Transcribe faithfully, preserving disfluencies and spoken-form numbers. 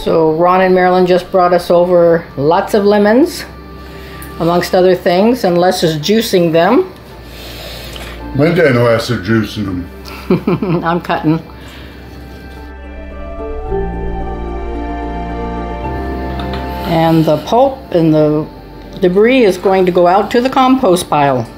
So Ron and Marilyn just brought us over lots of lemons, amongst other things, and Les is juicing them. Linda and Les are juicing them. I'm cutting. And the pulp and the debris is going to go out to the compost pile.